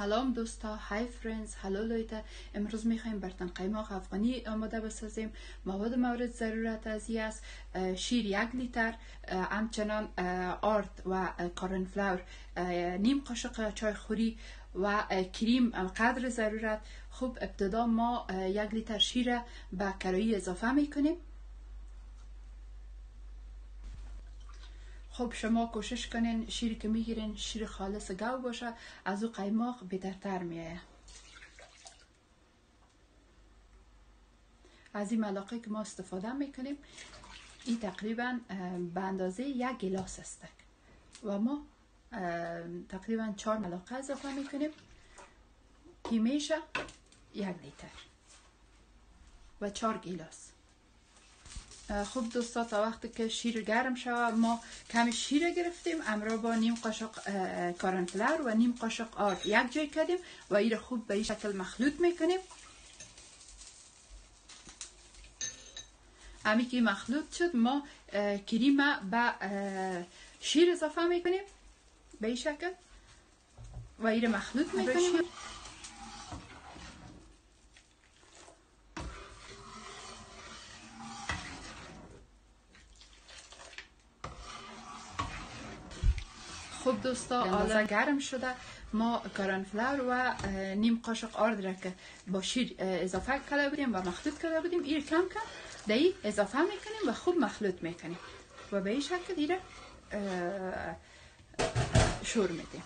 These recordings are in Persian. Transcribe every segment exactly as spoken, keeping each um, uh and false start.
سلام دوستا، های فرندز، هلو لویتا. امروز میخوایم برتن قیماق افغانی آماده بسازیم. مواد مورد ضرورت از این است: شیر یک لیتر، همچنان آرد و کارنفلاور نیم قاشق چای خوری و کریم قدر ضرورت. خب ابتدا ما یک لیتر شیر به کارایی اضافه میکنیم. خب شما کوشش کنین شیری که میگیرین شیر خالص گاو باشه، از او قیماق بهترتر میایه. از این ملاقه که ما استفاده میکنیم این تقریبا به اندازه یک گلاس است و ما تقریبا چهار ملاقه اضافه میکنیم که میشه یک لیتر و چهار گلاس. خوب دوستا، تا وقتی که شیر گرم شود ما کمی شیر گرفتیم همراه با نیم قاشق کارنفلاور و نیم قاشق آرد یک جای کردیم و این خوب به این شکل مخلوط میکنیم. همین که مخلوط شد ما کریم به شیر اضافه میکنیم به این شکل و این مخلوط میکنیم. خوب دوستا، حالا گرم شده ما کارنفلاور و نیم قاشق آرد را که با شیر اضافه کرده بودیم و مخلوط کرده بودیم این کم کم در این اضافه میکنیم و خوب مخلوط میکنیم و به این شکل این شور میدیم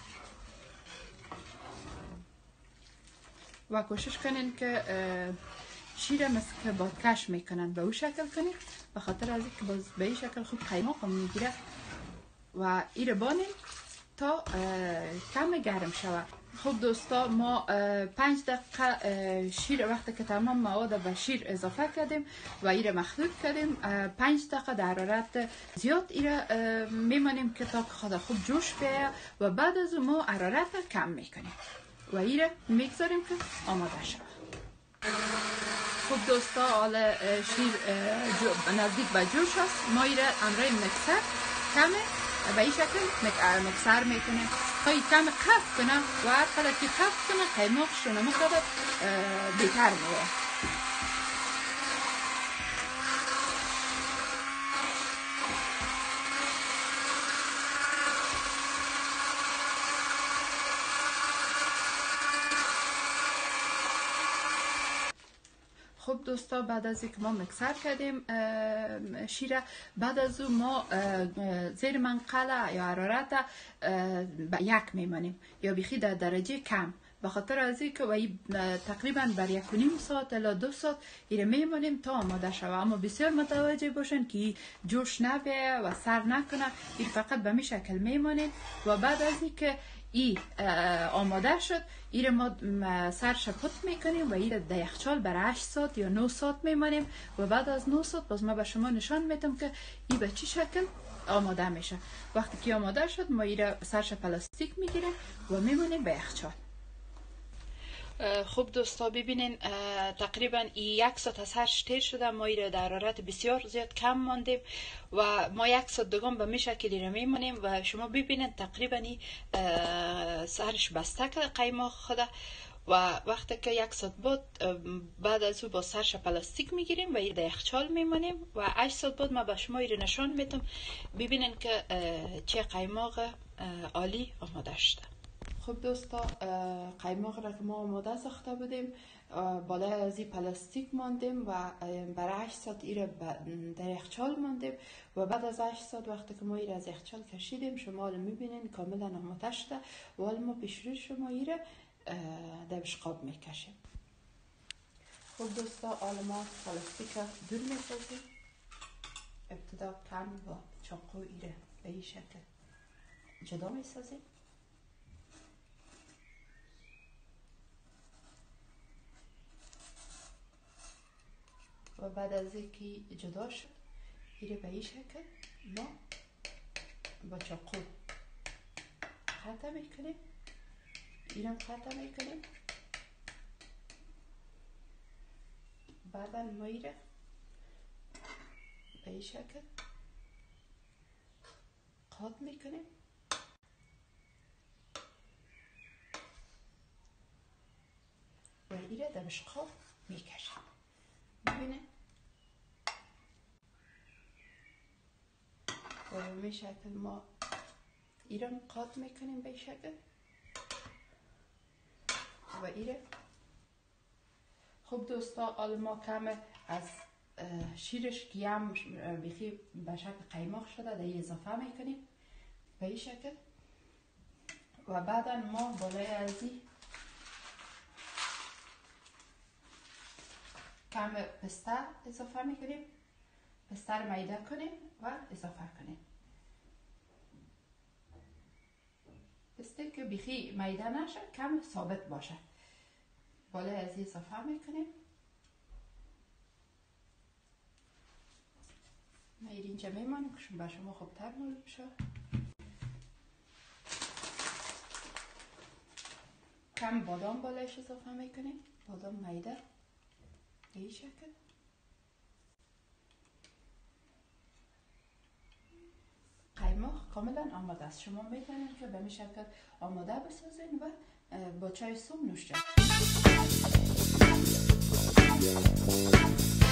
و کوشش کنین که شیر مثل که بادکش میکنن به او شکل کنین، به خاطر از اینکه باز به این شکل خوب قیماق هم میگیره و این بانیم تا کم گرم شود. خب دوستا، ما پنج دقیقه شیر وقتی که تمام مواد به شیر اضافه کردیم و این مخلوط کردیم، پنج دقیقه در حرارت زیاد این میمانیم که تا خود خوب جوش بیاید و بعد از اون ما حرارت کم میکنیم و این میگذاریم که آماده شود. خب دوستا، حالا شیر نزدیک به جوش است. ما این امرای مکسر کمه به این شکل مکسر میکنیم تا این کم خفت کنه و هر قدر که خفت کنه قیماقش رو نمو قدر بهتر میه. خب دوستا، بعد از اینکه ما مکسر کردیم شیر، بعد از اون ما زیر منقله یا حرارت به یک میمانیم یا بیخی در درجه کم، به خاطر از اینکه تقریبا بر یک و نیم ساعت الی دو ساعت ایره میمانیم تا آماده شود. اما بسیار متوجه باشین که جوش نبیه و سر نکنه، این فقط به می شکل میمانیم و بعد از اینکه ای آماده شد این ما سرش پت میکنیم و این در یخچال برای هشت ساعت یا نه ساعت میمانیم و بعد از نه ساعت باز ما به شما نشان میدم که این به چی شکل آماده میشه. وقتی که آماده شد ما این سرش پلاستیک میگیریم و میمونیم به یخچال. خوب دوستا، ببینین تقریبا یک ساعت از هرش تیر شده، ما ایره در حرارت بسیار زیاد کم ماندیم و ما یک ساعت دوم به می شکل ایره میمونیم و شما ببینین تقریبا این سرش بسته که قیماق خوده و وقتی که یک ساعت بعد بعد از او با سرش پلاستیک میگیریم و ایره در یخچال میمونیم و هشت ساعت بعد ما به شما ایره نشان میدم. ببینین که چه قیماق عالی آماده شده. خب دوستا، قیماق را که ما آماده ساخته بودیم بالای از این پلاستیک ماندیم و برای هشت ساعت ایره در یخچال ماندیم و بعد از هشت ساعت وقتی که ما ایره از یخچال کشیدیم شما حالا میبینین کاملا آماده شده و حالا ما پیش روی شما ایره در بشقاب میکشیم. خب دوستا، حالا ما پلاستیک دور میسازیم. ابتدا کم با چاقو ایره به این شکل جدا میسازیم و بعد از اینکه جدا شد ایره به این شکل ما با چاقو قطع میکنیم، ایرم قطع میکنیم. بعدا ما ایره به این شکل قاط میکنیم ایره در بشقاب میکشیم. ببینه و به این شکل ما ایره قاط میکنیم به این شکل و ایره. خب دوستا حالا ما کم از شیرش که هم بخی به شکل قیماق شده در اضافه میکنیم به این شکل و بعدا ما بالای از این کم پسته اضافه میکنیم، پسته رو میده کنیم و اضافه کنیم. پسته که بخی میده نشه کم ثابت باشه بالای از این اضافه میکنیم. ما اینجا میمانیم که به شما خوبتر معلوم شد. کم بادام بالایش اضافه میکنیم، بادام میده به این شکل. قیماق کاملا آماده است. شما میتونید که به این شکل آماده بسازین و با چای صبح نوش جان.